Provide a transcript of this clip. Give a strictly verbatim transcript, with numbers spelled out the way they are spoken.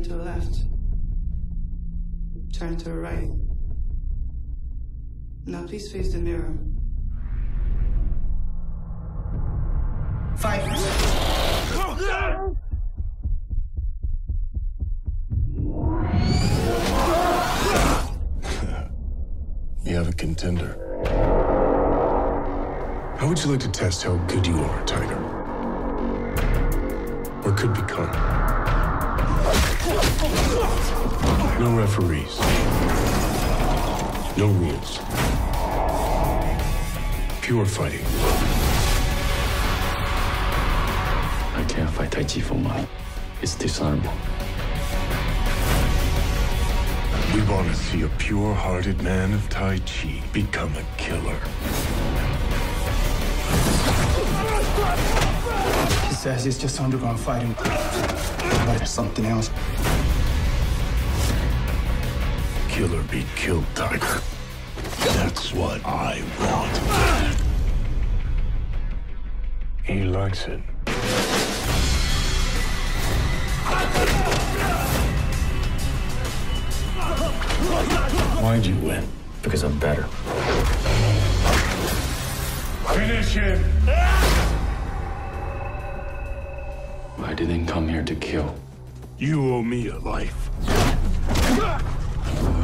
Turn to the left. Turn to the right. Now please face the mirror. Fight! You have a contender. How would you like to test how good you are, Tiger? Or could become? No referees. No rules. Pure fighting. I can't fight Tai Chi for money. It's dishonorable. We want to see a pure-hearted man of Tai Chi become a killer. He says he's just underground fighting, but there's something else. Killer be killed, Tiger. That's what I want. He likes it. Why'd you win? Because I'm better. Finish him! I didn't come here to kill. You owe me a life.